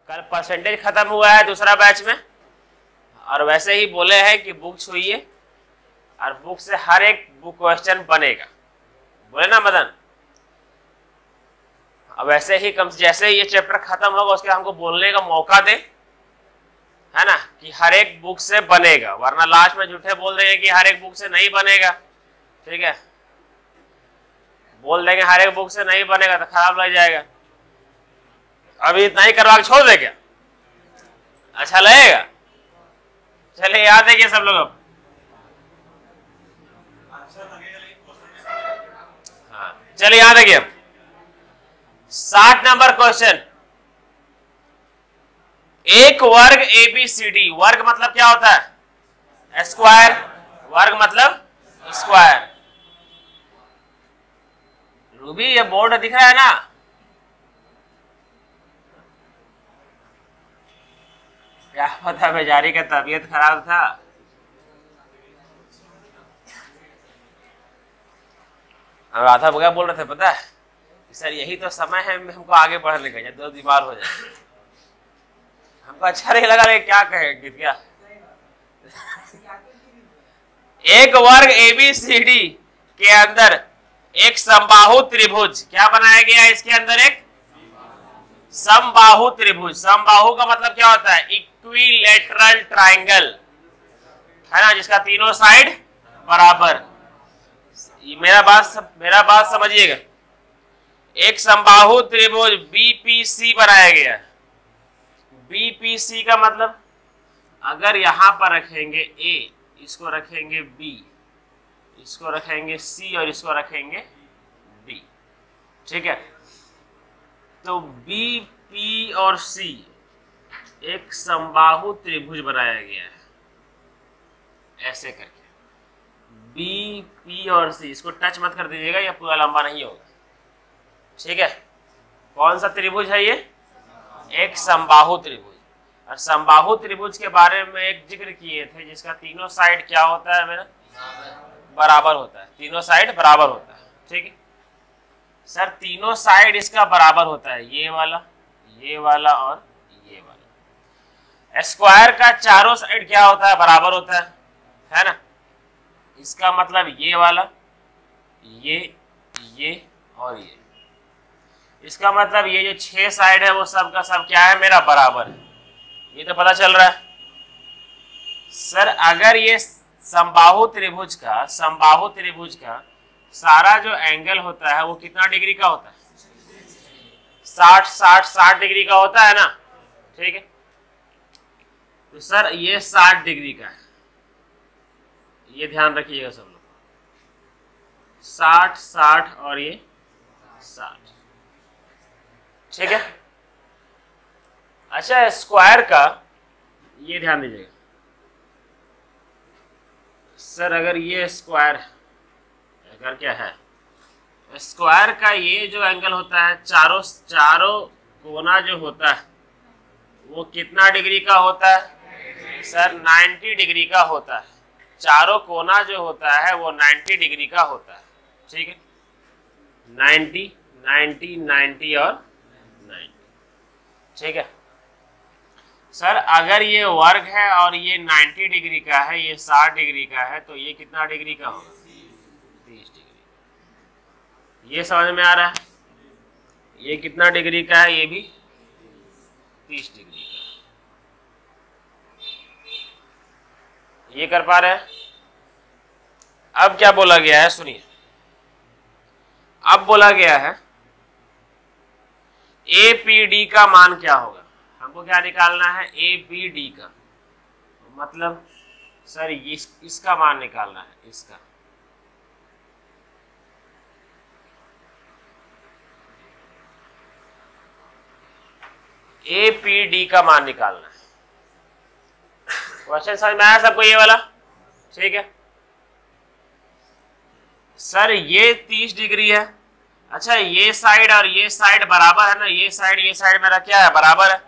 कल परसेंटेज खत्म हुआ है दूसरा बैच में, और वैसे ही बोले हैं कि बुक छुइए और बुक से हर एक बुक क्वेश्चन बनेगा, बोले ना मदन। अब वैसे ही कम जैसे ही ये चैप्टर खत्म होगा उसके हमको बोलने का मौका दे, है ना, कि हर एक बुक से बनेगा, वरना लास्ट में झूठे बोल देंगे कि हर एक बुक से नहीं बनेगा। ठीक है, बोल देंगे हर एक बुक से नहीं बनेगा तो खराब लग जाएगा। अभी इतना ही करवा के छोड़ दे क्या? अच्छा लगेगा? चलिए याद है कि सब लोग अब हाँ चलिए याद है कि अब 60 नंबर क्वेश्चन। एक वर्ग ABCD, वर्ग मतलब क्या होता है? स्क्वायर, वर्ग मतलब स्क्वायर। रूबी ये बोर्ड दिख रहा है ना? क्या पता बेचारी का तबीयत खराब था। हम राधा बगैर बोल रहे थे, पता है सर यही तो समय है हमको आगे बढ़ने का, तो बीमार हो जाए। हमको अच्छा नहीं लगा, क्या कहे क्या। एक वर्ग ABCD के अंदर एक समबाहु त्रिभुज, क्या बनाया गया? इसके अंदर एक समबाहु त्रिभुज। समबाहु का मतलब क्या होता है? इक्विलेटरल ट्राइंगल, है ना, जिसका तीनों साइड बराबर। मेरा बात समझिएगा। एक समबाहु त्रिभुज BPC बनाया गया। BPC का मतलब अगर यहां पर रखेंगे A, इसको रखेंगे B, इसको रखेंगे C और इसको रखेंगे D, ठीक है, तो B, P और C एक समबाहु त्रिभुज बनाया गया है ऐसे करके। B, P और C, इसको टच मत कर दीजिएगा, ये पूरा लंबा नहीं होगा। ठीक है, कौन सा त्रिभुज है ये? एक समबाहु त्रिभुज। और समबाहु त्रिभुज के बारे में एक जिक्र किए थे जिसका तीनों साइड क्या होता है मेरा? बराबर होता है। तीनों साइड बराबर होता है। ठीक है सर, तीनों साइड इसका बराबर होता है, ये वाला और ये वाला। स्क्वायर का चारों साइड क्या होता है? बराबर होता है ना। इसका मतलब ये वाला, ये और ये। इसका मतलब ये जो 6 साइड है वो सब का सब क्या है मेरा? बराबर है। ये तो पता चल रहा है। सर अगर ये समबाहु त्रिभुज का सारा जो एंगल होता है वो कितना डिग्री का होता है? 60 डिग्री का होता है ना। ठीक है, तो सर ये 60 डिग्री का है, ये ध्यान रखिएगा सब लोग। 60 और ये 60। ठीक है, अच्छा स्क्वायर का ये ध्यान दीजिएगा। सर अगर ये स्क्वायर अगर क्या है, स्क्वायर का ये जो एंगल होता है, चारों कोना जो होता है वो कितना डिग्री का होता है? सर 90 डिग्री का होता है। चारों कोना जो होता है वो 90 डिग्री का होता है। ठीक है, 90 और 90। ठीक है सर, अगर ये वर्ग है और ये 90 डिग्री का है, ये 60 डिग्री का है, तो ये कितना डिग्री का होगा? 30 डिग्री। ये समझ में आ रहा है? ये कितना डिग्री का है? ये भी 30 डिग्री का। ये कर पा रहे हैं? अब क्या बोला गया है सुनिए। अब बोला गया है APD का मान क्या होगा? हमको क्या निकालना है? APD का मतलब सर इसका मान निकालना है, इसका। APD का मान निकालना है। क्वेश्चन समझ में आया सबको ये वाला? ठीक है सर, ये 30 डिग्री है। अच्छा ये साइड और ये साइड बराबर है ना, ये साइड मेरा क्या है? बराबर है।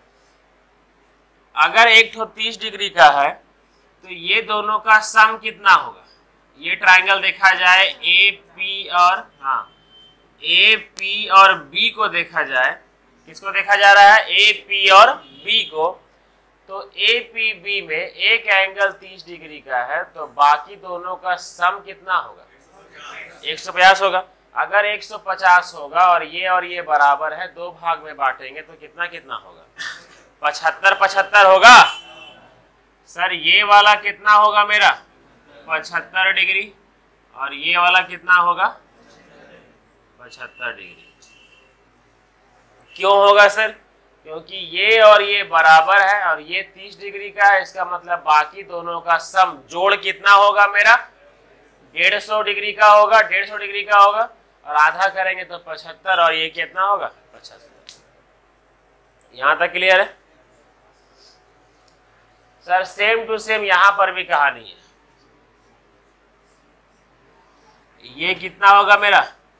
अगर एक तो 30 डिग्री का है तो ये दोनों का सम कितना होगा? ये ट्रायंगल देखा जाए AP और B को देखा जाए किसको देखा जा रहा है? ए पी और बी को। तो ए पी बी में एक एंगल 30 डिग्री का है, तो बाकी दोनों का सम कितना होगा? 150 होगा। अगर 150 होगा और ये बराबर है, दो भाग में बांटेंगे तो कितना कितना होगा? 75 75 होगा। सर ये वाला कितना होगा मेरा? 75 डिग्री, और ये वाला कितना होगा? 75 डिग्री। क्यों होगा सर? क्योंकि ये और ये बराबर है और ये 30 डिग्री का है, इसका मतलब बाकी दोनों का सम जोड़ कितना होगा मेरा? 150 डिग्री का होगा, 150 डिग्री का होगा, और आधा करेंगे तो 75, और ये कितना होगा? 75। यहां तक क्लियर है? सर सेम टू सेम यहां पर भी कहानी है। ये कितना होगा मेरा?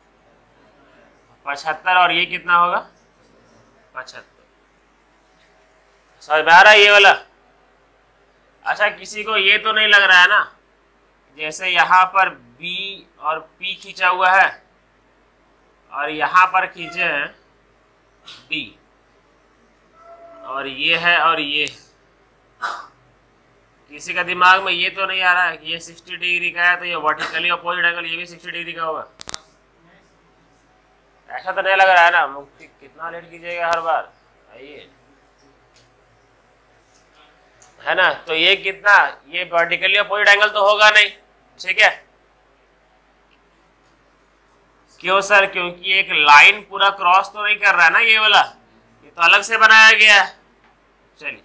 75, और ये कितना होगा? 75। समझ में आ रहा है ये वाला? अच्छा, किसी को ये तो नहीं लग रहा है ना, जैसे यहाँ पर B और P खींचा हुआ है और यहाँ पर खींचे हैं D, और ये है और ये, किसी का दिमाग में ये तो नहीं आ रहा है कि ये 60 डिग्री का है, तो ये वर्टिकली अपोजिट एंगल ये भी 60 डिग्री का होगा? ऐसा तो नहीं लग रहा है ना? मुक्ति कितना लेट कीजिएगा हर बार, आइए, है ना? तो ये कितना, ये वर्टिकली अपोजिट एंगल तो होगा नहीं, ठीक है? क्यों सर? क्योंकि एक लाइन पूरा क्रॉस तो नहीं कर रहा है ना ये वाला, ये तो अलग से बनाया गया है। चलिए,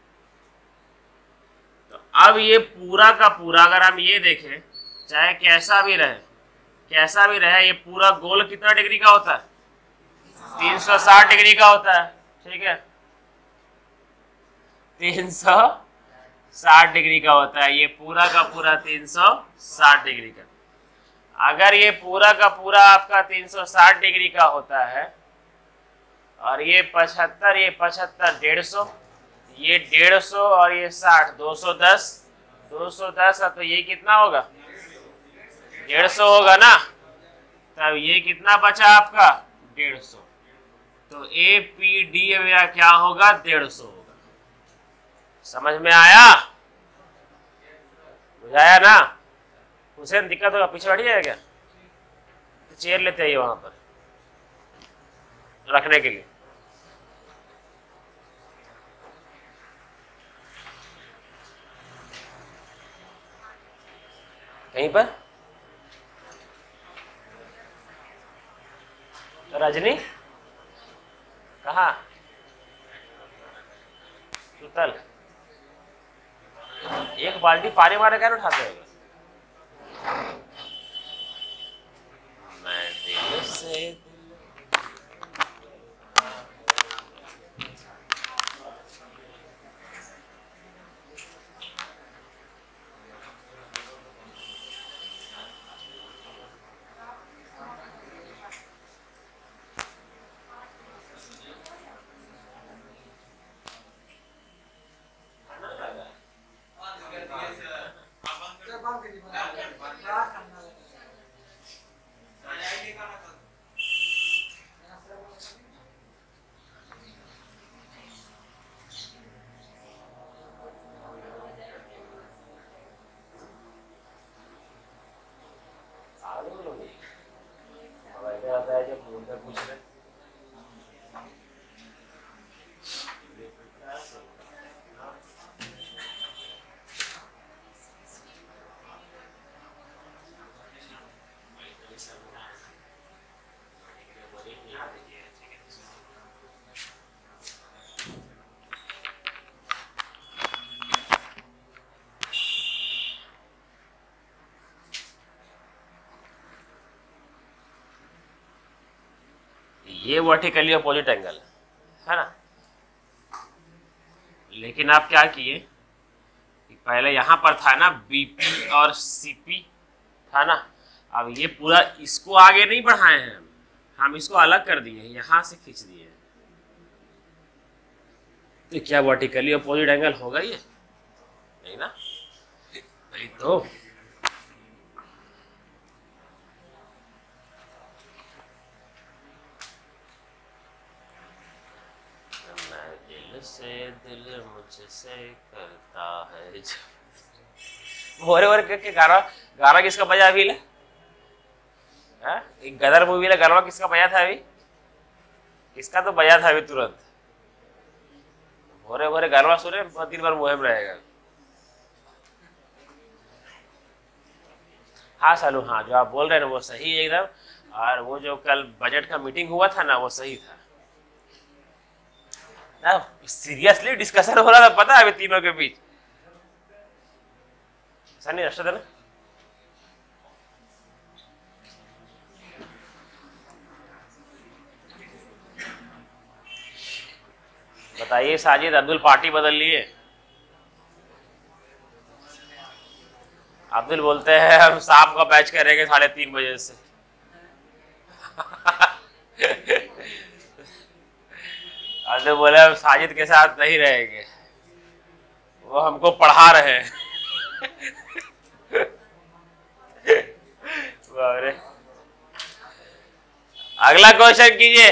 तो अब ये पूरा का पूरा अगर हम ये देखें, चाहे कैसा भी रहे, ये पूरा गोल कितना डिग्री का होता है? 360 डिग्री का होता है, ठीक है? 360 डिग्री का होता है, ये पूरा का पूरा 360 डिग्री का। अगर ये पूरा का पूरा आपका 360 डिग्री का होता है, और ये 75, ये 75, 150, ये 150 और ये 60, 210, 210 है, तो ये कितना होगा? 150 होगा ना? तब ये कितना बचा आपका? 150। तो ए पी डी मेरा क्या होगा? 150 होगा। समझ में आया? बुझाया ना? हुसैन दिक्कत होगा, पीछे बैठिएगा क्या? तो चेयर लेते आइए वहां पर रखने के लिए। कहीं पर रजनी कहाँ? सुतल। एक बाल्टी पानी मारे क्या उठाते होगा? मैं दिल से ये वर्टिकली अपोजिट एंगल है ना? लेकिन आप क्या किए, पहले यहां पर था ना बीपी और सीपी था ना, अब ये पूरा इसको आगे नहीं बढ़ाए हैं, हम इसको अलग कर दिए, यहां से खींच दिए। तो क्या वर्टिकली अपोजिट एंगल होगा ये? नहीं ना? नहीं तो से दिल मुझसे करता है। भोरे भोरे के गाना गाना किसका बजा अभी? एक गदर मूवी ला गाना किसका बजा था अभी? किसका तो बजा था अभी तुरंत। भोरे भोरे गाना सुने दिन भर मुहिम रहेगा। हाँ सालू, हाँ जो आप बोल रहे हैं ना वो सही है एकदम। और वो जो कल बजट का मीटिंग हुआ था ना वो सही था ना। सीरियसली डिस्कशन हो रहा था पता है अभी तीनों के बीच। सनी रश्ता था ना। बताइए साजिद, अब्दुल पार्टी बदल लिए। अब्दुल बोलते हैं हम शाम का बैच करेंगे 3:30 बजे से। अब्दुल बोले हम साजिद के साथ नहीं रहेंगे, वो हमको पढ़ा रहे हैं। अगला क्वेश्चन कीजिए।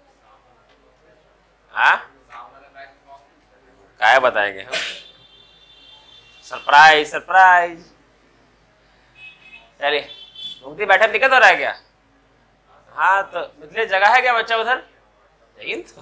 हाँ क्या बताएंगे हम? Surprise surprise. चलिए घूमती बैठे दिक्कत हो रहा है क्या? हाँ तो मिथिलेश जगह है क्या बच्चा उधर? नहीं तो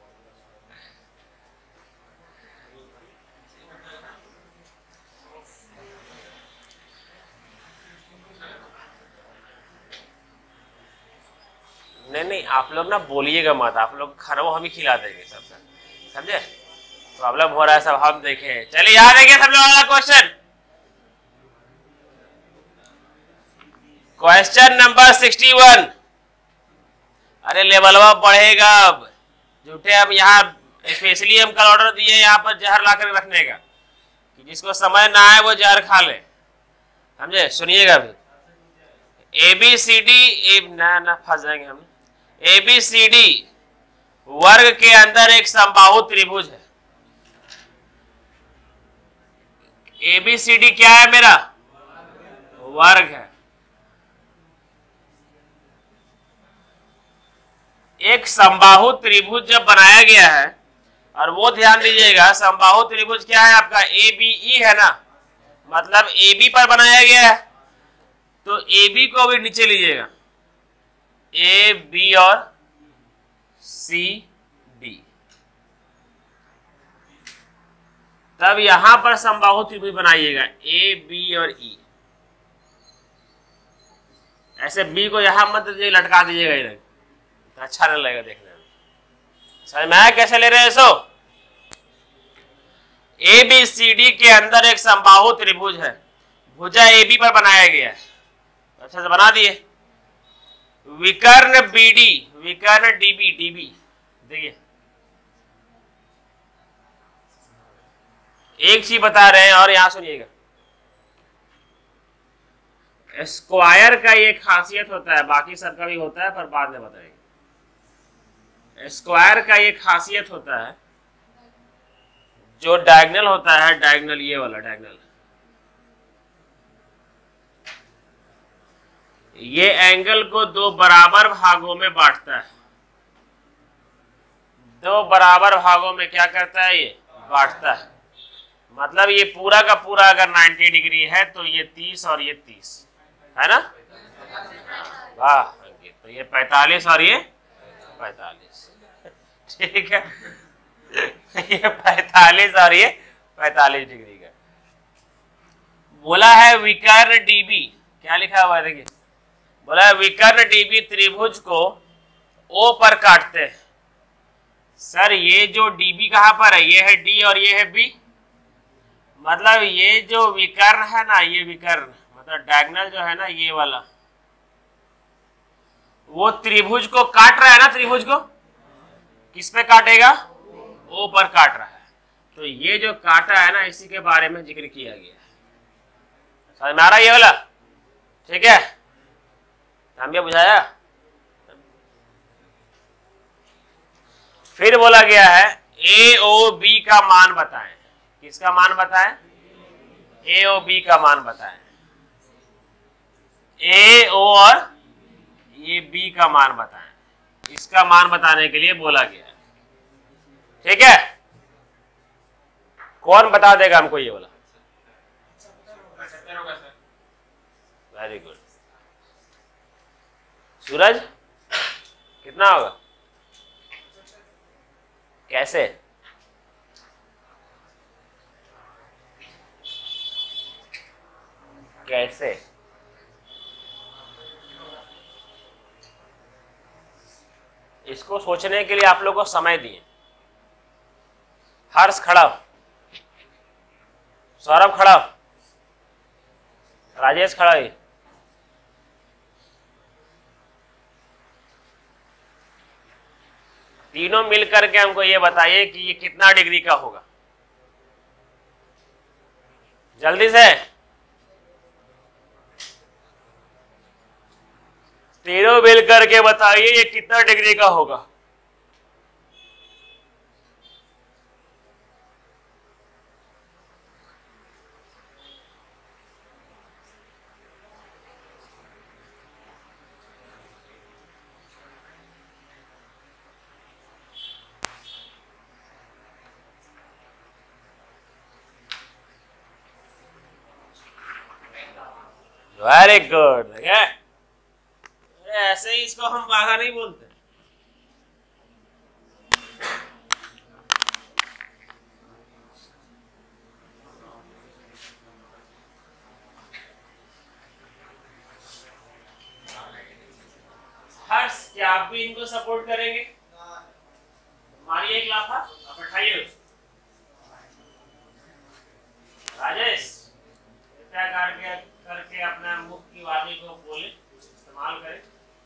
नहीं आप लोग ना बोलिएगा मत। आप लोग खाना वो हम ही खिला देंगे सबका, समझे? प्रॉब्लम हो रहा है सब हम देखें। चलिए याद है क्या सब लोग? अगला क्वेश्चन, क्वेश्चन नंबर 61। अरे लेवलवा बढ़ेगा अब। झूठे हम यहाँ स्पेशली हम कल ऑर्डर दिए यहाँ पर जहर ला कर रखने का कि जिसको समय ना आए वो जहर खा ले, समझे? सुनिएगा फिर। ABCD ना फंस जाएंगे हम। ABCD वर्ग के अंदर एक समबाहु त्रिभुज है। ABCD क्या है मेरा? वर्ग है। एक समबाहु त्रिभुज जब बनाया गया है, और वो ध्यान दीजिएगा समबाहु त्रिभुज क्या है आपका? ABE है ना, मतलब AB पर बनाया गया है। तो AB को भी नीचे लीजिएगा, AB और CD, तब यहां पर समबाहु त्रिभुज बनाइएगा AB और E। ऐसे B को यहां मत दीजिए, लटका दीजिएगा इधर, अच्छा नहीं लगेगा देखने में। समझ में आया कैसे ले रहे हैं इसको? ABCD के अंदर एक समबाहु त्रिभुज है, भुजा AB पर बनाया गया है, अच्छा से बना दिए। विकर्ण BD, विकर्ण DB, देखिए एक चीज बता रहे हैं और यहां सुनिएगा। स्क्वायर का ये खासियत होता है, बाकी सबका भी होता है पर बाद में बताएंगे। स्क्वायर का ये खासियत होता है, जो डायगोनल होता है, डायगोनल ये वाला डायगोनल, ये एंगल को दो बराबर भागों में बांटता है। दो बराबर भागों में क्या करता है? ये बांटता है। मतलब ये पूरा का पूरा अगर 90 डिग्री है तो ये 30 और ये 30 है ना? वाह, तो ये 45 और ये 45, ठीक है? ये 45 और ये 45 डिग्री का बोला है। विकर्ण DB क्या लिखा हुआ है देखिए, बोला है विकर्ण DB त्रिभुज को O पर काटते हैं। सर ये जो DB कहां पर है? ये है D और ये है B। मतलब ये जो विकर्ण है ना, ये विकर्ण मतलब डायगोनल जो है ना ये वाला, वो त्रिभुज को काट रहा है ना। त्रिभुज को किस पे काटेगा? O पर काट रहा है। तो ये जो काटा है ना, इसी के बारे में जिक्र किया गया है। समझ में आ रहा है ये वाला? ठीक है, हम ये बुझाया। फिर बोला गया है AOB का मान बताएं। किसका मान बताएं? AOB का मान बताएं। AO और ये B का मान बताएं। इसका मान बताने के लिए बोला गया है, ठीक है? कौन बता देगा हमको ये वाला? Very good. सूरज कितना होगा? कैसे? कैसे? इसको सोचने के लिए आप लोगों को समय दिए। हर्ष खड़ा हो, सौरभ खड़ा हो, राजेश खड़ा है। तीनों मिलकर के हमको ये बताइए कि ये कितना डिग्री का होगा, जल्दी से। तीनों मिलकर के बताइए ये कितना डिग्री का होगा। Very good. ऐसे ही इसको हम बाघा नहीं बोलते। हर्ष, क्या आप भी इनको सपोर्ट करेंगे? मारिए एक लाफा, आप बैठाइए। राजेश क्या करके अपना मुख की वाणी को बोले, इस्तेमाल करें।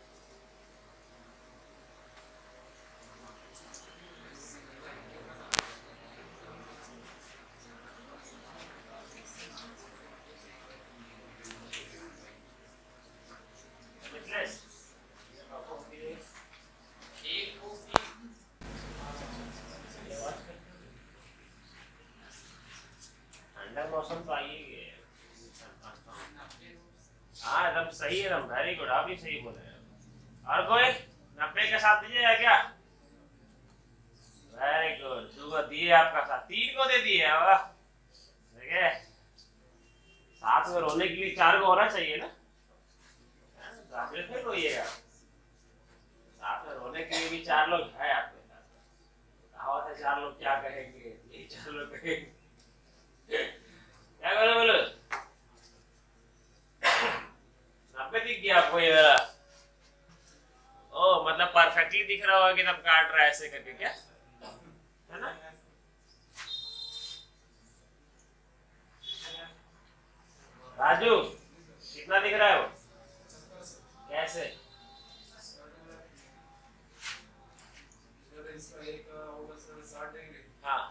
ठंडा मौसम तो आइए। हाँ एकदम सही है, एकदम वेरी गुड। आप भी सही बोल रहे हैं। और कोई 90 का साथ दीजिएगा क्या? Very good. 2 को दिए आपका साथ, 3 को दे दिए। देखिए, साथ में रोने के लिए 4 को होना चाहिए ना। फिर रोइएगा। साथ में रोने के लिए भी 4 लोग हैं आपके साथ। कहावत है 4 लोग क्या कहेंगे, यही 4 लोग कहेंगे। क्या बोले बोलो? 90 दिख गया आपको ये वाला? ओ मतलब परफेक्टली दिख रहा होगा कि तब काट रहा है ऐसे करके, क्या है ना? राजू कितना दिख रहा है वो? कैसे? हाँ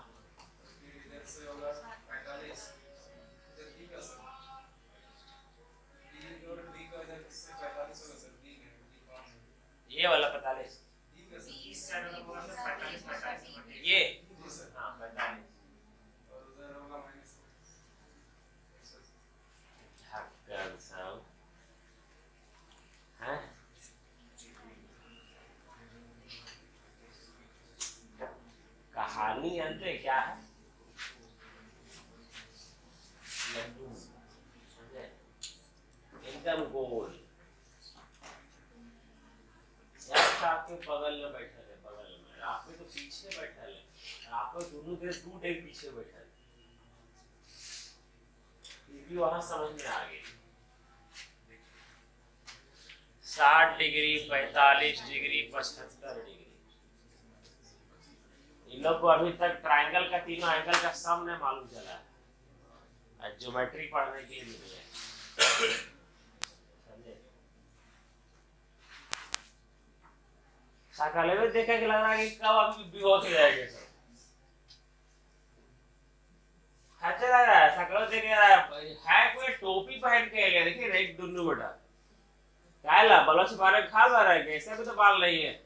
ये वाला 45, ये हाँ 45। कहानी जानते क्या है? एकदम गोल आपके बगल में बैठा है, बगल में आप में तो पीछे बैठा है, आप में दोनों के 2 डेग पीछे बैठा है। ये भी वहां समझ में आ गई। 60 डिग्री, 45 डिग्री, 75 डिग्री। इन लोग को अभी तक ट्रायंगल का तीनों एंगल का सम नहीं मालूम चला है। ज्योमेट्री पढ़ने के लिए मिल गया। सकाले में देखा कि लग रहा है कि कब अभी बेहोश हो जाएंगे सब। अच्छा लग रहा है सकल देख रहा है कोई टोपी पहन के गया। देखिए एक दुन्नू बेटा क्या ला बलोच बारे खा रहा है, कैसे भी तो बाल नहीं है।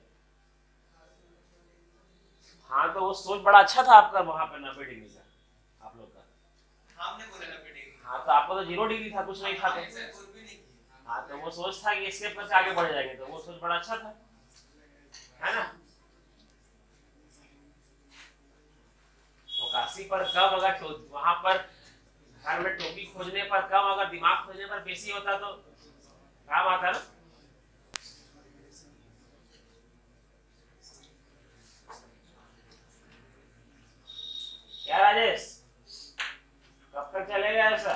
हाँ तो वो सोच बड़ा अच्छा था आपका वहां पे 90 डिग्री का आप लोग का। हमने बोला 90 डिग्री। हाँ तो आपका तो 0 डिग्री था, कुछ नहीं था तो। हाँ तो वो सोच था कि इसके पर आगे बढ़ जाएंगे, तो वो सोच बड़ा अच्छा था, है ना? 80 पर कम, अगर वहां पर घर में टोपी खोजने पर कम, अगर दिमाग खोजने पर बेसी होता तो काम आता ना। क्या राजेश, कब तक चलेगा ऐसा?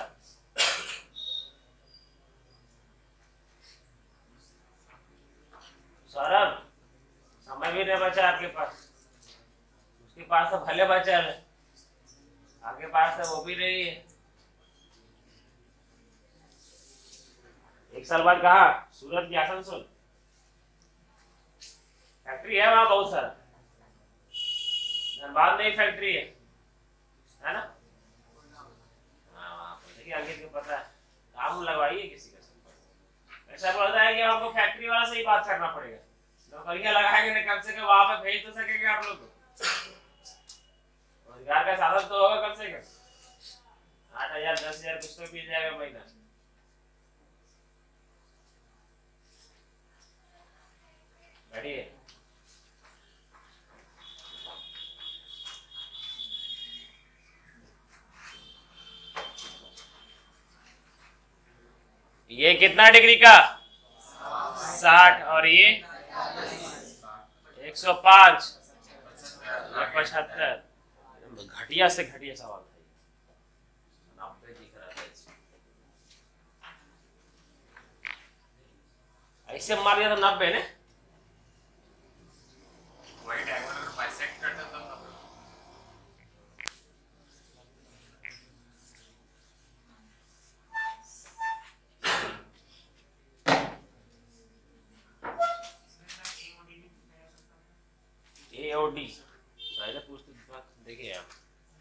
सौरभ, समय भी नहीं बचा आपके पास, उसके पास तो भले बचा है, आपके पास तो वो भी नहीं है। एक साल बाद कहा सूरत की आसनसोल फैक्ट्री है, वहां बहुत सारा, धनबाद में ही फैक्ट्री है ना। हाँ, देखिए आगे क्यों पता है, काम लगवाइए किसी का संपर्क। ऐसा बोलता है कि हमको फैक्ट्री वाला से ही बात करना पड़ेगा, नौकरियां लगाएंगे ना, कम से कम वहां पे भेज तो सकेंगे आप लोग को, रोजगार का साधन तो होगा कम से कम। 8,000 10,000 कुछ तो मिल जाएगा महीना। बैठिए। ये कितना डिग्री का? 60, और ये 105, 75। घटिया से घटिया सवाल था, 90 दिख रहा था इसमें। ऐसे मार दिया तो 90 ने, वही डायगोनल बाइसेक्ट करता था। AOD पहले पूछते देखिए आप,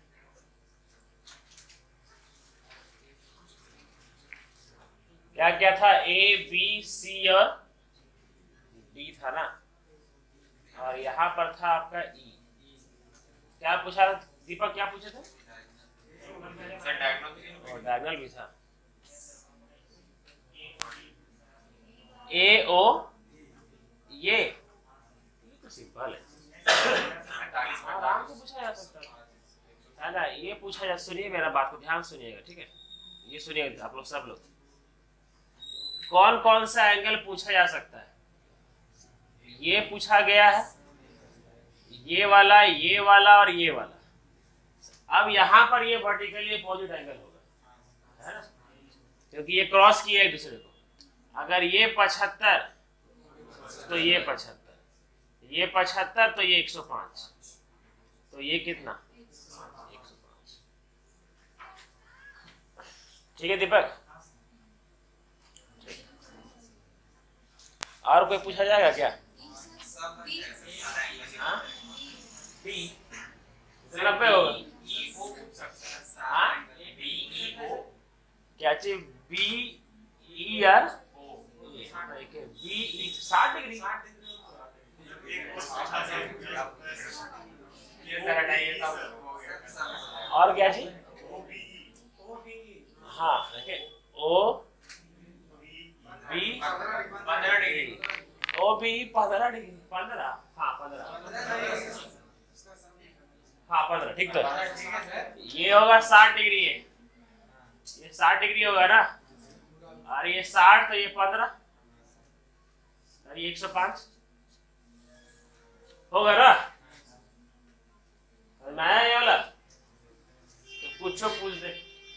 क्या क्या था? A B C और D था ना, और यहाँ पर था आपका E। क्या पूछा दीपक, क्या पूछे थे? और डायगोनल भी था। AO, ये तो सिंपल है, आराम से पूछा जा सकता है ना। ये पूछा जा, सुनिए मेरा बात को ध्यान सुनिएगा, ठीक है? ये सुनिएगा आप लोग, सब लोग, कौन कौन सा एंगल पूछा जा सकता है? ये पूछा गया है, ये वाला, ये वाला और ये वाला। अब यहाँ पर ये वर्टिकली अपोजिट एंगल होगा, है ना, क्योंकि ये क्रॉस किया एक दूसरे को। अगर ये 75 तो ये 75, ये 75 तो ये 105, तो ये कितना? 105। ठीक है दीपक? और कोई पूछा जाएगा क्या? नब्बे होगा क्या चीज? BE यार, BE 60 डिग्री। और क्या चीज? हाँ देखिए, OB 15 डिग्री, OB 15 डिग्री, 15, हाँ 15, हाँ 15, ठीक। तो ये होगा 60 डिग्री, ये 60 डिग्री होगा ना, और ये 60 तो ये 15 और ये 105 होगा ना। नया ये वाला तो कुछ पूछ दे,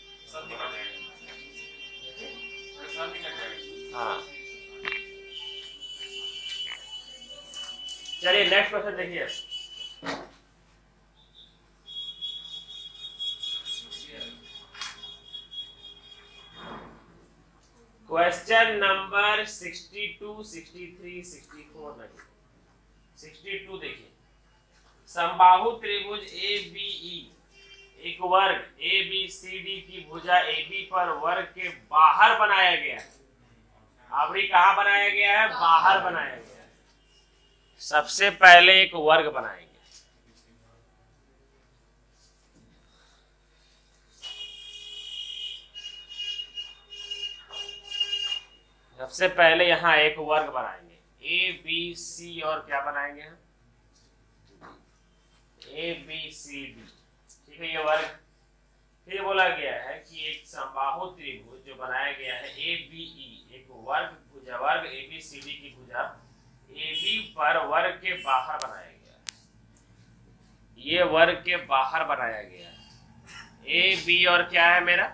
हाँ। चलिए नेक्स्ट क्वेश्चन देखिए। क्वेश्चन नंबर 62, 63, 64 नहीं, 62 देखिए। समबाहु त्रिभुज ABE एक वर्ग ABCD की भुजा AB पर वर्ग के बाहर बनाया गया है। आवड़ी कहाँ बनाया गया है? बाहर बनाया गया है। सबसे पहले एक वर्ग बनाएंगे, सबसे पहले यहाँ एक वर्ग बनाएंगे ABC, और क्या बनाएंगे हम? ABCD। ठीक है, ये वर्ग। फिर बोला गया है कि एक समबाहु त्रिभुज जो बनाया गया है ABE, एक वर्ग भुजा, वर्ग ABCD की भुजा AB पर वर्ग के बाहर बनाया गया है। ये वर्ग के बाहर बनाया गया है। AB और क्या है मेरा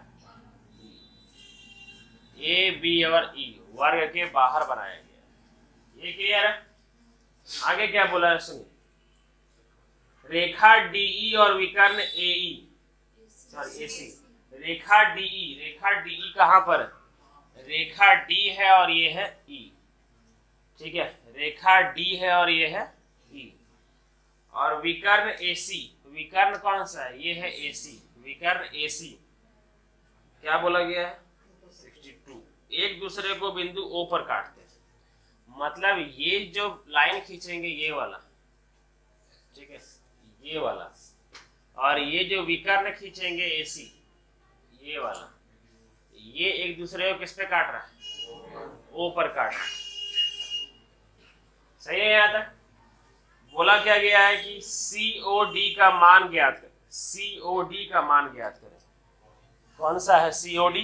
AB और E वर्ग के बाहर बनाया गया है। ये क्लियर है? आगे क्या बोला है सुनिए। रेखा DE और विकर्ण AE, सॉरी AC, रेखा DE कहां पर है? रेखा D है और ये है E, ठीक है, रेखा D है और ये है E। और विकर्ण AC, विकर्ण कौन सा है? ये है AC, विकर्ण AC क्या बोला गया है? 62। एक दूसरे को बिंदु O पर काटते हैं, मतलब ये जो लाइन खींचेंगे ये वाला, ठीक है, ये वाला, और ये जो विकर्ण खींचेंगे AC ये वाला, ये एक दूसरे को किस पे काट रहा है? O पर काट रहा है। सही है? यहाँ तक बोला क्या गया है कि COD का मान ज्ञात करें। COD का मान ज्ञात करें। कौन सा है COD?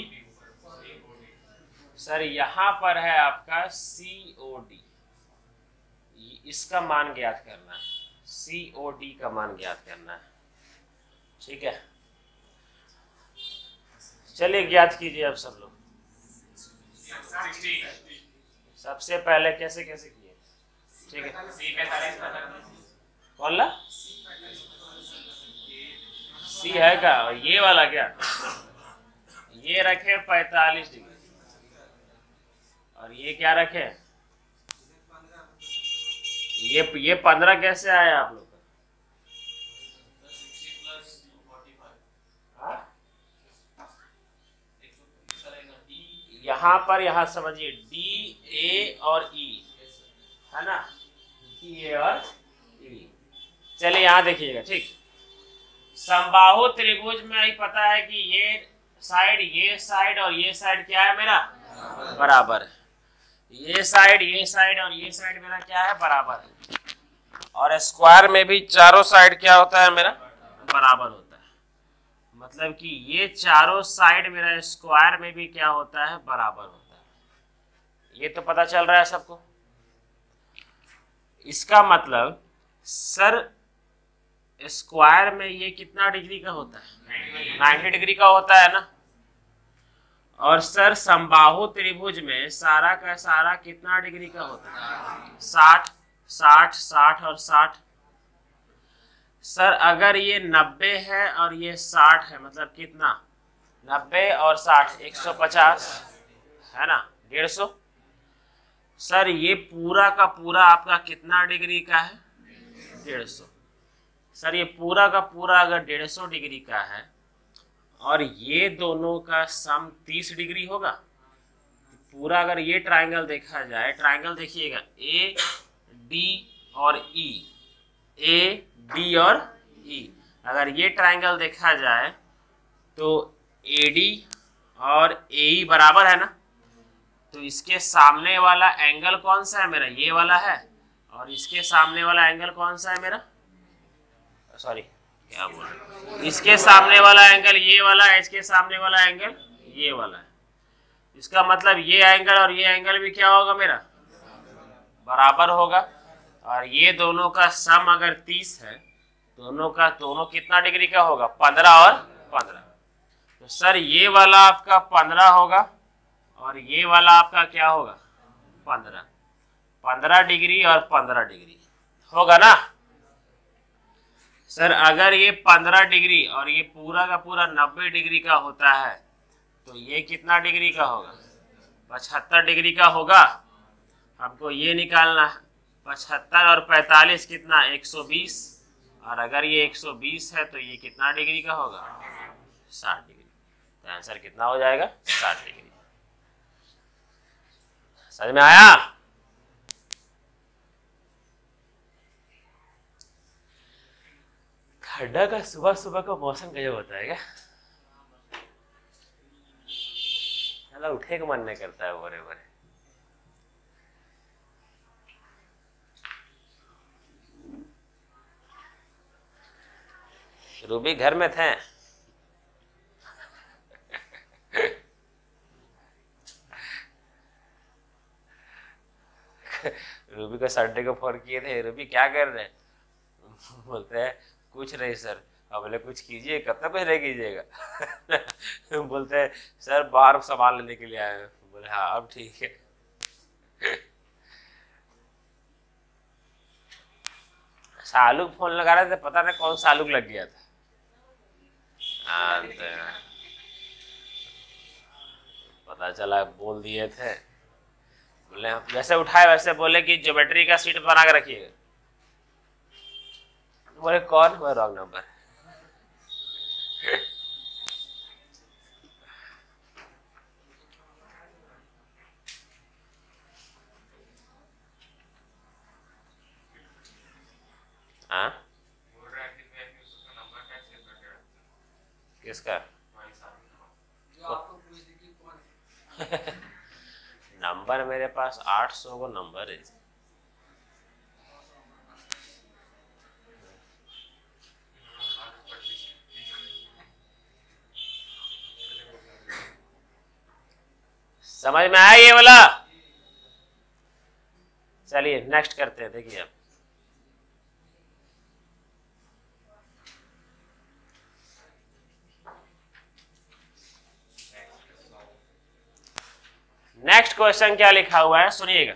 सर यहाँ पर है आपका COD, इसका मान ज्ञात करना है। COD का मान ज्ञात करना है, ठीक है। चलिए ज्ञात कीजिए अब सब लोग। सबसे पहले कैसे कैसे किए, ठीक है। कौन ला C है का? ये वाला क्या? ये रखे 45 डिग्री, और ये क्या रखे? ये 15 कैसे आया आप लोग का? यहाँ पर, यहाँ समझिए D A और E है ना, D A और E। चलिए यहाँ देखिएगा, ठीक। समबाहु त्रिभुज में ही पता है कि ये साइड और ये साइड क्या है मेरा? बराबर है। ये साइड और ये साइड मेरा क्या है? बराबर है। और स्क्वायर में भी चारों साइड क्या होता है मेरा? बराबर होता है। मतलब कि ये चारों साइड मेरा स्क्वायर में भी क्या होता है? बराबर होता है। ये तो पता चल रहा है सबको। इसका मतलब सर स्क्वायर में ये कितना डिग्री का होता है? 90 डिग्री का होता है ना। और सर समबाहु त्रिभुज में सारा का सारा कितना डिग्री का होता है? 60, 60, 60 और 60। सर अगर ये 90 है और ये 60 है, मतलब कितना? 90 और 60 150 है ना, 150। सर ये पूरा का पूरा आपका कितना डिग्री का है? 150। सर ये पूरा का पूरा अगर 150 डिग्री का है और ये दोनों का सम 30 डिग्री होगा, पूरा अगर ये ट्रायंगल देखा जाए, ट्रायंगल देखिएगा AD और E, AD और E, अगर ये ट्रायंगल देखा जाए तो AD और AE बराबर है ना, तो इसके सामने वाला एंगल कौन सा है मेरा? ये वाला है। और इसके सामने वाला एंगल कौन सा है मेरा? सॉरी क्या बोल रहे, इसके सामने वाला एंगल ये वाला है, इसके सामने वाला एंगल ये वाला है। इसका मतलब ये एंगल और ये एंगल भी क्या होगा मेरा? बराबर होगा। और ये दोनों का सम अगर 30 है, दोनों कितना डिग्री का होगा? 15 और 15। तो सर ये वाला आपका 15 होगा और ये वाला आपका क्या होगा? 15 डिग्री और 15 डिग्री होगा ना। सर अगर ये 15 डिग्री और ये पूरा का पूरा 90 डिग्री का होता है तो ये कितना डिग्री का होगा? 75 डिग्री का होगा। हमको ये निकालना है। 75 और 45 कितना? 120। और अगर ये 120 है तो ये कितना डिग्री का होगा? 60 डिग्री। तो आंसर कितना हो जाएगा? 60 डिग्री। समझ में आया? ठंडा का सुबह सुबह का मौसम गजब होता है क्या? चलो उठे का मन नहीं करता है बोरे बोरे। रूबी घर में थे? रूबी को संडे को फोन किए थे, रूबी क्या कर रहे हैं? बोलते हैं कुछ नहीं सर। अब बोले कुछ कीजिए, कब तक कुछ नहीं कीजिएगा? बोलते हैं सर बाहर सामान लेने के लिए आए हैं। बोले हाँ अब ठीक है। सालुक फोन लगा रहे थे, पता नहीं कौन सालुक लग गया था। पता चला बोल दिए थे। बोले जैसे उठाए वैसे बोले कि ज्योमेट्री का सीट बना के रखिएगा। बोले कौन? वो रॉन्ग नंबर। हाँ किसका? नंबर मेरे पास 800 को नंबर है। समझ में आया ये वाला? चलिए नेक्स्ट करते हैं। देखिए अब नेक्स्ट क्वेश्चन क्या लिखा हुआ है सुनिएगा।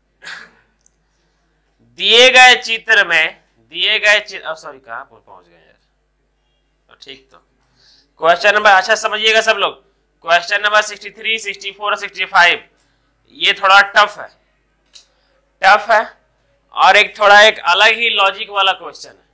दिए गए चित्र में दिए गए चित्र, सॉरी कहां पर पहुंच गए यार? ठीक तो क्वेश्चन नंबर, अच्छा समझिएगा सब लोग, क्वेश्चन नंबर 63, 64 और 65 ये थोड़ा टफ है और एक थोड़ा एक अलग ही लॉजिक वाला क्वेश्चन है।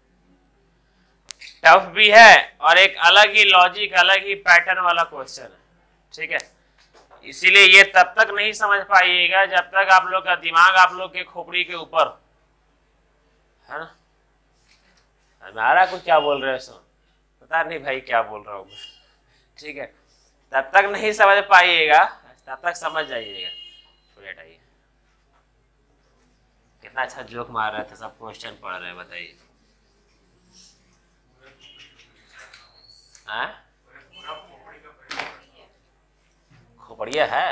टफ भी है और एक अलग ही लॉजिक, अलग ही पैटर्न वाला क्वेश्चन है। ठीक है, इसीलिए ये तब तक नहीं समझ पाइएगा जब तक आप लोग का दिमाग आप लोग के खोपड़ी के ऊपर है ना। हमारा कुछ क्या बोल रहे हो? पता नहीं भाई क्या बोल रहा हूं मैं। ठीक है, तब तक नहीं समझ पाइएगा, तब तक समझ जाइएगा। लेट आइए, कितना अच्छा जोक मार रहे थे, सब क्वेश्चन पढ़ रहे हैं, बताइए। खोपड़िया है?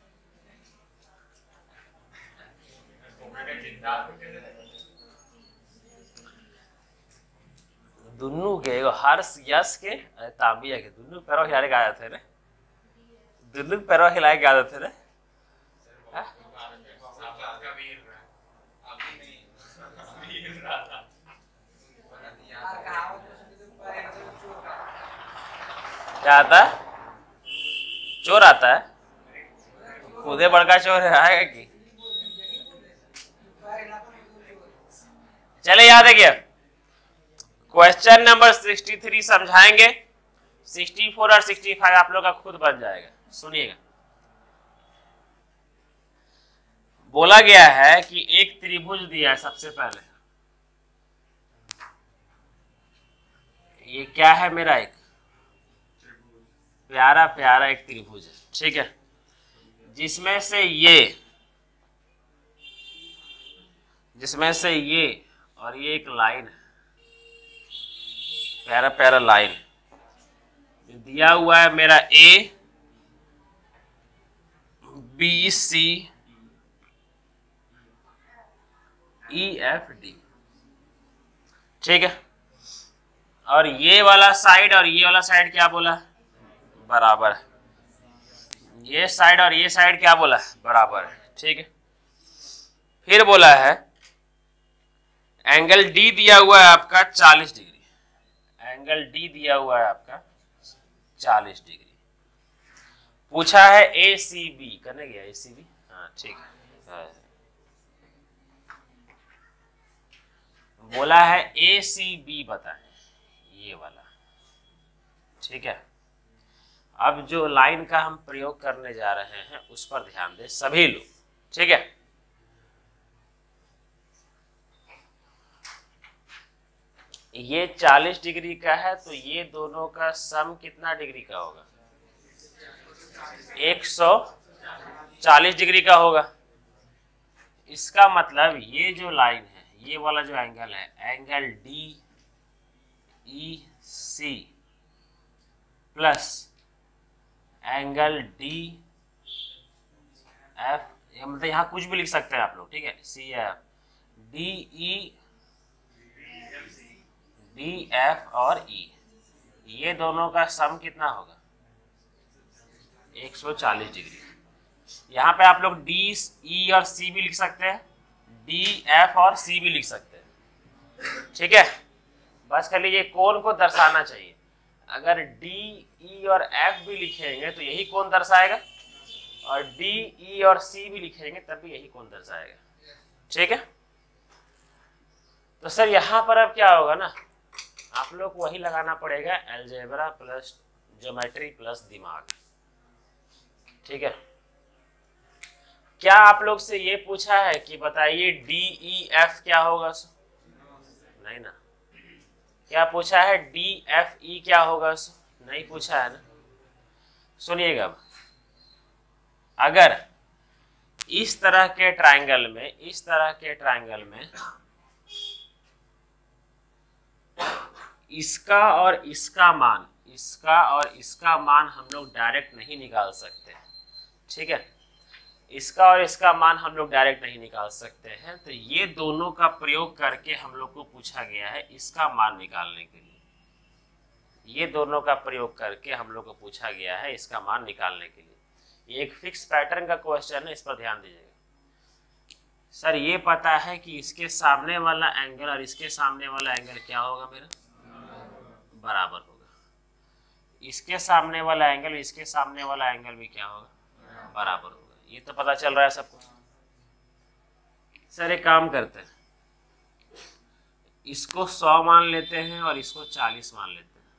दुन्नू के एगो हर्ष यश के तांबिया के दुन्नू पैरों हिलाने के आदत है रे। दुन्नू पैरों हिलाने के आदत है रे। क्या आता है? चोर आता है? खुदे बड़का चोर है, आएगा कि? चले याद है क्या? क्वेश्चन नंबर 63 समझाएंगे, 64 और 65 आप लोग का खुद बन जाएगा। सुनिएगा, बोला गया है कि एक त्रिभुज दिया है। सबसे पहले ये क्या है? मेरा एक प्यारा प्यारा एक त्रिभुज है। ठीक है, जिसमें से ये और ये एक लाइन है, प्यारा प्यारा लाइन दिया हुआ है मेरा A B C E F D. ठीक है, और ये वाला साइड और ये वाला साइड क्या बोला? बराबर है। ये साइड और ये साइड क्या बोला? बराबर है। ठीक है, फिर बोला है एंगल डी दिया हुआ है आपका 40 डिग्री। एंगल डी दिया हुआ है आपका 40 डिग्री। पूछा है ए सी बी, करने गया ए सी बी। हाँ ठीक है, बोला है ए सी बी बताएं, ये वाला। ठीक है, अब जो लाइन का हम प्रयोग करने जा रहे हैं उस पर ध्यान दें सभी लोग। ठीक है, ये 40 डिग्री का है तो ये दोनों का सम कितना डिग्री का होगा? 140 डिग्री का होगा। इसका मतलब ये जो लाइन है, ये वाला जो एंगल है, angle D E C plus angle D F, मतलब यहाँ कुछ भी लिख सकते हैं आप लोग, ठीक है, C F D E D F और ई, ये दोनों का सम कितना होगा 140 डिग्री। यहाँ पे आप लोग डी ई और सी भी लिख सकते हैं, डी एफ और सी भी लिख सकते हैं, ठीक है। बस खाली ये कोण को दर्शाना चाहिए। अगर डी ई और एफ भी लिखेंगे तो यही कोण दर्शाएगा, और डी ई और सी भी लिखेंगे तब भी यही कोण दर्शाएगा, ठीक है। तो सर यहाँ पर अब क्या होगा ना, आप लोग को वही लगाना पड़ेगा, अलजेब्रा प्लस ज्योमेट्री प्लस दिमाग, ठीक है। क्या आप लोग से ये पूछा है कि बताइए डी ई एफ क्या होगा? नहीं ना। क्या पूछा है डी एफ ई क्या होगा? नहीं पूछा है ना। सुनिएगा, अगर इस तरह के ट्रायंगल में इसका और इसका मान हम लोग डायरेक्ट नहीं निकाल सकते, ठीक है। इसका और इसका मान हम लोग डायरेक्ट नहीं निकाल सकते हैं, तो ये दोनों का प्रयोग करके हम लोग को पूछा गया है इसका मान निकालने के लिए। ये दोनों का प्रयोग करके हम लोग को पूछा गया है इसका मान निकालने के लिए। ये एक फिक्स पैटर्न का क्वेश्चन है, इस पर ध्यान दीजिएगा। सर ये पता है कि इसके सामने वाला एंगल और इसके सामने वाला एंगल क्या होगा मेरा? बराबर होगा। इसके सामने वाला एंगल, इसके सामने वाला एंगल भी क्या होगा? बराबर होगा। ये तो पता चल रहा है सबको। सर एक काम करते हैं, इसको 100 मान लेते हैं और इसको 40 मान लेते हैं।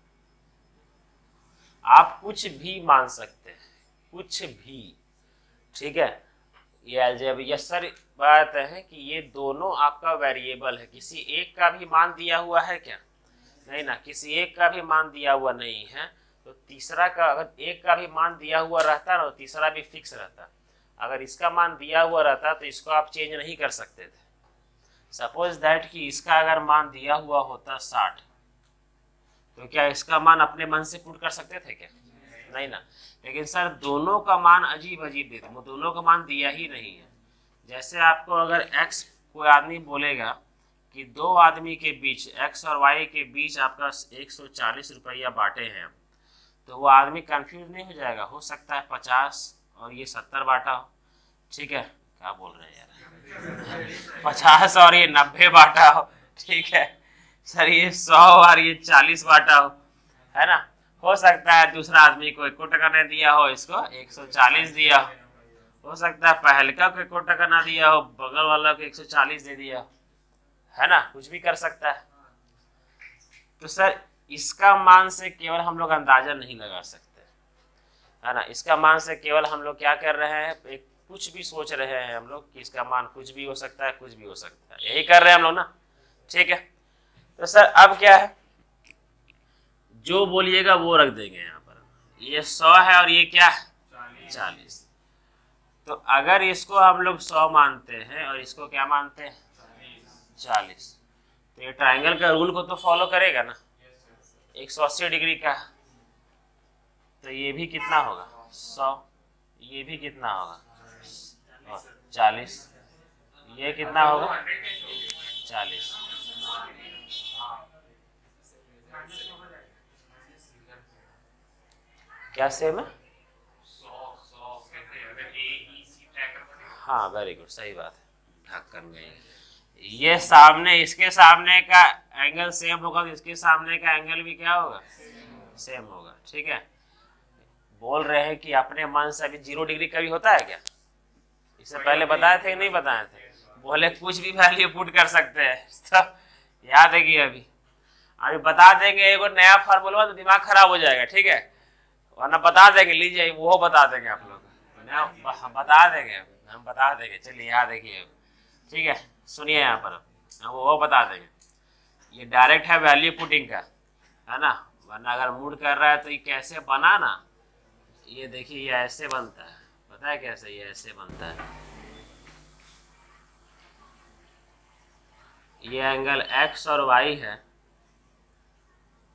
आप कुछ भी मान सकते हैं, कुछ भी, ठीक है। ये अलजेब्रा, ये सर बात है कि ये दोनों आपका वेरिएबल है, किसी एक का भी मान दिया हुआ है क्या? नहीं ना, किसी एक का भी मान दिया हुआ नहीं है। तो तीसरा का, अगर एक का भी मान दिया हुआ रहता ना तो तीसरा भी फिक्स रहता। अगर इसका मान दिया हुआ रहता तो इसको आप चेंज नहीं कर सकते थे। सपोज दैट कि इसका अगर मान दिया हुआ होता 60, तो क्या इसका मान अपने मन से पुट कर सकते थे क्या? नहीं ना। लेकिन सर दोनों का मान अजीब अजीब देते, वो दोनों का मान दिया ही नहीं है। जैसे आपको अगर x कोई आदमी बोलेगा कि दो आदमी के बीच, x और y के बीच आपका 140 रुपया बांटे हैं, तो वो आदमी कंफ्यूज नहीं हो जाएगा? हो सकता है 50 और ये 70 बांटा हो, ठीक है। क्या बोल रहे हैं यार 50 और ये 90 बांटा हो, ठीक है। सर ये 100 और ये 40 बांटा हो, है ना। हो सकता है दूसरा आदमी को 1 टका नहीं दिया हो, इसको 140 दिया हो सकता है पहलका को 1 टका ना दिया हो, बगल वाला को 140 दे दिया, है ना। कुछ भी कर सकता है। तो सर इसका मान से केवल हम लोग अंदाजा नहीं लगा सकते, है ना। इसका मान से केवल हम लोग क्या कर रहे हैं, एक कुछ भी सोच रहे हैं हम लोग कि इसका मान कुछ भी हो सकता है, कुछ भी हो सकता है, यही कर रहे हैं हम लोग ना, ठीक है। तो सर अब क्या है, जो बोलिएगा वो रख देंगे यहाँ पर। ये 100 है और ये क्या है 40। तो अगर इसको हम लोग 100 मानते हैं और इसको क्या मानते हैं 40, तो ये ट्रायंगल का रूल को तो फॉलो करेगा ना, 180 डिग्री का। तो ये भी कितना होगा 100, ये भी कितना होगा 40, ये कितना होगा 40। क्या सेम है? हाँ वेरी गुड, सही बात है, ढक्कन गई। ये सामने, इसके सामने का एंगल सेम होगा तो इसके सामने का एंगल भी क्या होगा सेम होगा, ठीक है। बोल रहे हैं कि अपने मन से अभी 0 डिग्री का भी होता है क्या? इससे पहले बताए थे कि नहीं बताए थे? बोले कुछ भी वैल्यू पुट कर सकते हैं, तो याद है कि अभी बता देंगे एक नया फार्मूला तो दिमाग खराब हो जाएगा, ठीक है। वरना बता देंगे, लीजिए वो बता देंगे आप लोग, बता देंगे, हम बता देंगे। चलिए यहाँ देखिए, ठीक है, सुनिए यहाँ पर वो बता देंगे। ये डायरेक्ट है वैल्यू पुटिंग का, है ना। वरना अगर मूड कर रहा है तो ये कैसे बना ना, ये देखिए ये ऐसे बनता है, पता है कैसे? ये ऐसे बनता है। ये एंगल x और y है,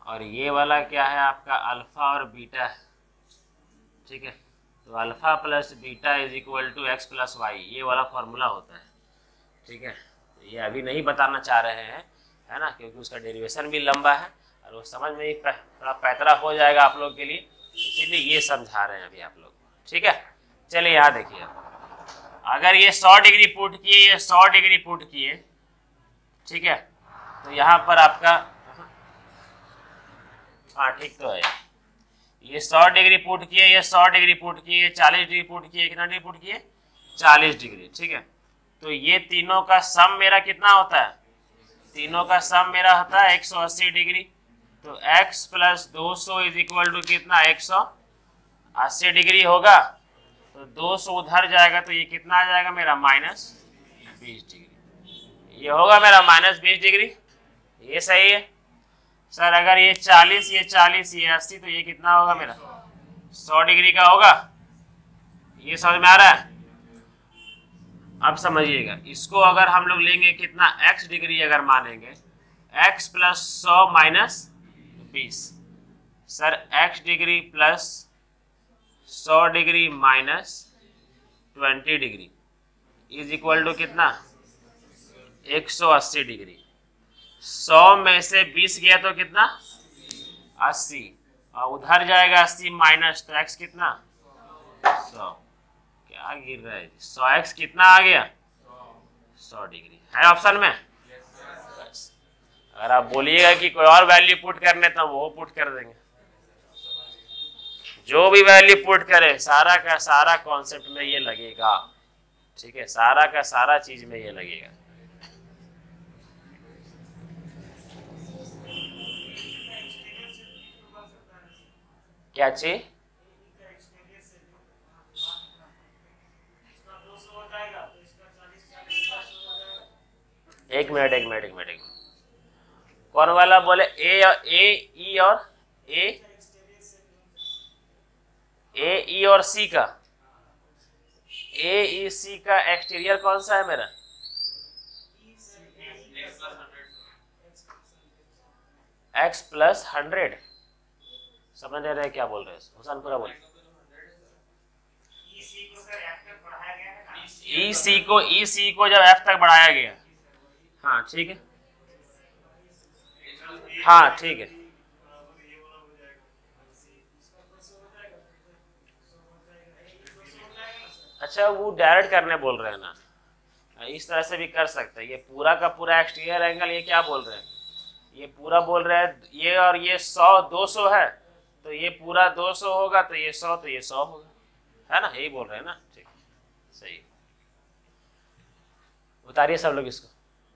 और ये वाला क्या है आपका अल्फा और बीटा है, ठीक है। तो alpha plus beta is equal to X plus Y, ये वाला फॉर्मूला होता है, ठीक है। तो ये अभी नहीं बताना चाह रहे हैं, है ना, क्योंकि उसका डेरिवेशन भी लंबा है और वो समझ में थोड़ा पैतरा हो जाएगा आप लोग के लिए, इसीलिए ये समझा रहे हैं अभी आप लोग, ठीक है। चलिए यहाँ देखिए, अगर ये 100 डिग्री पुट किए, ये 100 डिग्री पुट किए, ठीक है, तो यहाँ पर आपका, हाँ ठीक तो है, ये 100 डिग्री पुट किए, ये 100 डिग्री पुट किए, 40 डिग्री पुट किए, कितना डिग्री पुट किए, 40 डिग्री, ठीक है। तो ये तीनों का सम मेरा कितना होता है, तीनों का सम मेरा होता है 180 डिग्री। तो x plus 200 is equal to कितना, 180 डिग्री होगा। तो 200 उधर जाएगा तो ये कितना आ जाएगा मेरा, -20 डिग्री, ये होगा मेरा -20 डिग्री, ये सही है। सर अगर ये 40, ये 40, ये 80, तो ये कितना होगा मेरा, 100 डिग्री का होगा, ये समझ में आ रहा है। अब समझिएगा, इसको अगर हम लोग लेंगे कितना, x डिग्री अगर मानेंगे, x plus 100 minus 20, sir x degree plus 100 degree minus 20 degree is equal to कितना, 180 डिग्री। 100 में से 20 गया तो कितना, 80, और उधर जाएगा 80 माइनस, तो x कितना, 100, क्या गिर रहा है, 100x कितना आ गया, 100 डिग्री है ऑप्शन में। बस अगर आप बोलिएगा कि कोई और वैल्यू पुट करने, तो वो पुट कर देंगे, जो भी वैल्यू पुट करे सारा का सारा कॉन्सेप्ट में ये लगेगा, ठीक है, सारा का सारा चीज में ये लगेगा। क्या चीज, एक मिनट, कौन वाला बोले, ए ई और ए ई और सी का, ए ई सी का एक्सटीरियर कौन सा है मेरा, x प्लस 100, समझ नहीं रहे क्या बोल रहे हैं, हुसैनपुरा बोले, ई सी को जब f तक बढ़ाया गया, हाँ ठीक है, हाँ ठीक है, अच्छा वो डायरेक्ट करने बोल रहे हैं ना, इस तरह से भी कर सकते हैं। ये पूरा का पूरा एक्सटीरियर एंगल, ये क्या बोल रहे हैं, ये पूरा बोल रहे हैं, ये और ये 100 200 है, तो ये पूरा 200 होगा, तो ये 100, तो ये 100 होगा, है ना, यही बोल रहे हैं ना, ठीक, सही। उतारिए सब लोग इसको,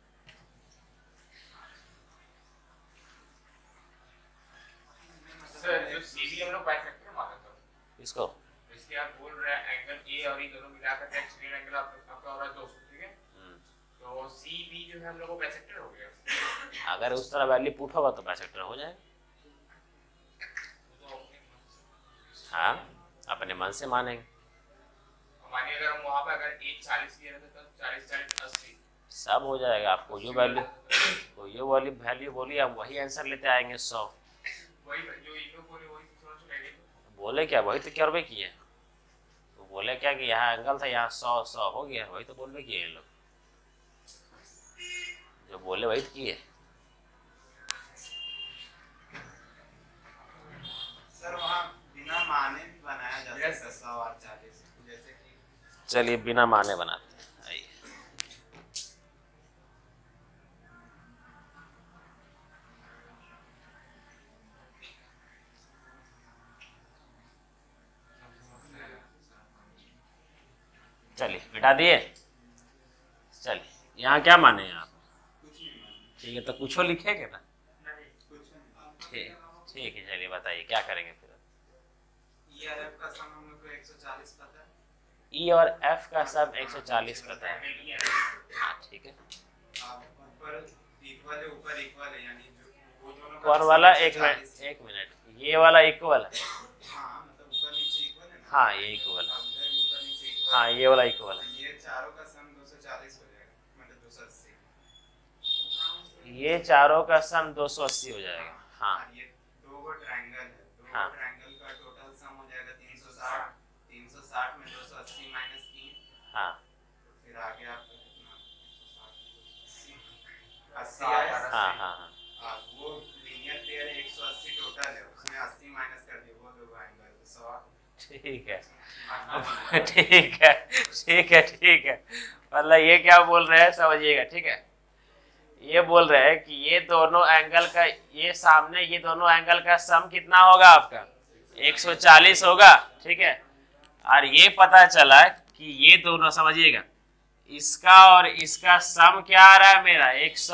सर जो सीबी हम लोग बाइसेक्टर माना था, इसको इसके आप बोल रहे हैं एंगल ए और ई दोनों मिलाकर के एक्सटीरियर एंगल आपका हो रहा है 200, ठीक है। तो सीबी जो है हम लोग को बाइसेक्टर हो गया, अगर उस तरह वैल्यू पुट होगा तो बाइसेक्टर हो जाएगा, हाँ अपने मन से मानेंगे। मानिए अगर हम वहां पे अगर ए 40 किया रहता तो 40 40 80 सब हो जाएगा, आपको जो वैल्यू बोलिए, हम वही आंसर लेते आएंगे 100। वही जो इन लोग बोले वही थोड़ा सा आइडिया, बोले क्या, वही तो क्या रुपये किए, तो बोले क्या कि यहाँ एंगल था, यहाँ 100 हो गया, वही तो बोलवे किए लोग, जो बोले वही तो किए। सर वहाँ बिना माने भी बनाया जा सकता है 100 और 40, जैसे कि, चलिए बिना माने बनाते हैं, आइए। चलिए बिठा दिए, चलिए यहाँ क्या माने हैं आप, ठीक है, तो कुछ लिखेंगे ना, ठीक ठीक है, चलिए बताइए क्या करेंगे फिर। ई और एफ का सम हम लोग को 140 पता है, ई और एफ का सम 140 पता है, हाँ ठीक है। आप ऊपर इक्वल है, यानी जो वो दोनों का कौन वाला, 1 140 मिनट, ये वाला इक्वल है, हाँ मतलब ऊपर नीचे इक्वल है ना, हाँ ये इक्वल है, उधर भी ऊपर नीचे इक्वल, हाँ ये वाला इक्वल है, ये चारों का सम 240 हो जाएगा, मतलब 280, ये चारों का सम 280 हो जाएगा, हाँ और ये हाँ। ट्रायंगल का टोटल सम हो जाएगा 360। 360 में 280 माइनस 3। हाँ फिर आगे आपका कितना 80 आया। हाँ हाँ हाँ वो लीनियर पेयर 180 टोटल है, उसमें 80 माइनस कर दिए, वो दो एंगल 100। ठीक है ठीक है ठीक है ठीक है। मतलब ये क्या बोल रहे हैं समझिएगा, ठीक है। ये बोल रहे हैं कि ये दोनों एंगल का, ये सामने ये दोनों एंगल का सम कितना होगा आपका 140 होगा, ठीक है। और ये पता चला कि ये दोनों, समझिएगा, इसका और इसका सम क्या आ रहा है मेरा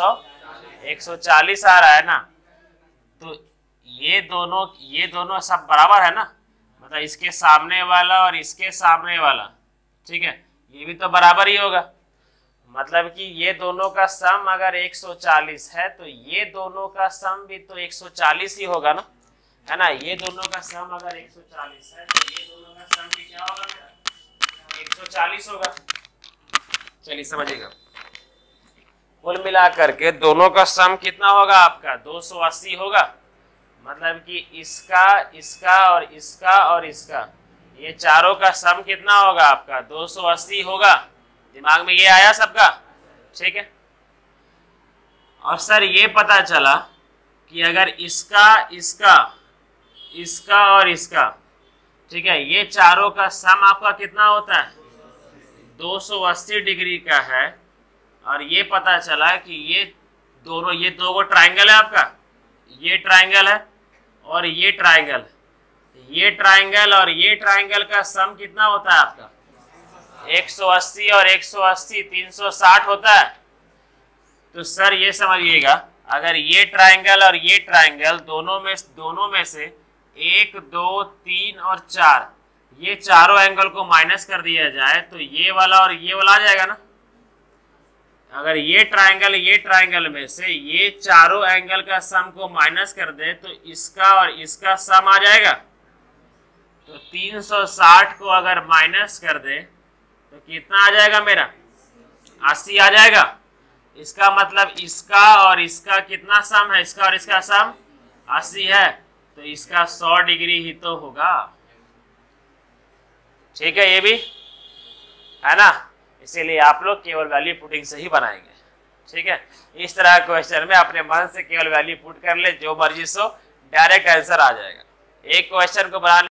140 आ रहा है ना। तो ये दोनों सब बराबर है ना, मतलब इसके सामने वाला और इसके सामने वाला, ठीक है, ये भी तो बराबर ही होगा। मतलब कि ये दोनों का सम अगर 140 है तो ये दोनों का सम भी तो 140 ही होगा ना, है ना। ये दोनों का सम अगर 140 है तो ये दोनों का सम भी क्या होगा मेरा 140 होगा। चलिए समझिएगा, कुल मिला करके दोनों का सम कितना होगा आपका 280 होगा। मतलब कि इसका, इसका और इसका और इसका, ये चारों का सम कितना होगा आपका 280 होगा। दिमाग में ये आया सबका, ठीक है। और सर ये पता चला कि अगर इसका इसका इसका और इसका, ठीक है, ये चारों का सम आपका कितना होता है 280 डिग्री का है। और ये पता चला कि ये दो ट्राइंगल है आपका, ये ट्राइंगल है और ये ट्राइंगल, ये ट्राइंगल और ये ट्राइंगल का सम कितना होता है आपका 180 और 180 360 होता है। तो सर ये समझिएगा, अगर ये ट्राइंगल और ये ट्राइंगल दोनों में से 1 2 3 और 4, ये चारों एंगल को माइनस कर दिया जाए तो ये वाला और ये वाला आ जाएगा ना। अगर ये ट्राइंगल में से ये चारों एंगल का सम को माइनस कर दे तो इसका और इसका सम आ जाएगा। तो 360 को अगर माइनस कर दे तो कितना आ जाएगा मेरा 80 आ जाएगा। इसका मतलब इसका और इसका कितना सम है, इसका और इसका सम 80 है, तो इसका 100 डिग्री ही तो होगा, ठीक है। ये भी है ना, इसीलिए आप लोग केवल वैल्यू पुटिंग से ही बनाएंगे, ठीक है। इस तरह क्वेश्चन में अपने मन से केवल वैल्यू पुट कर ले, जो मर्जी सो डायरेक्ट आंसर आ जाएगा। एक क्वेश्चन को बना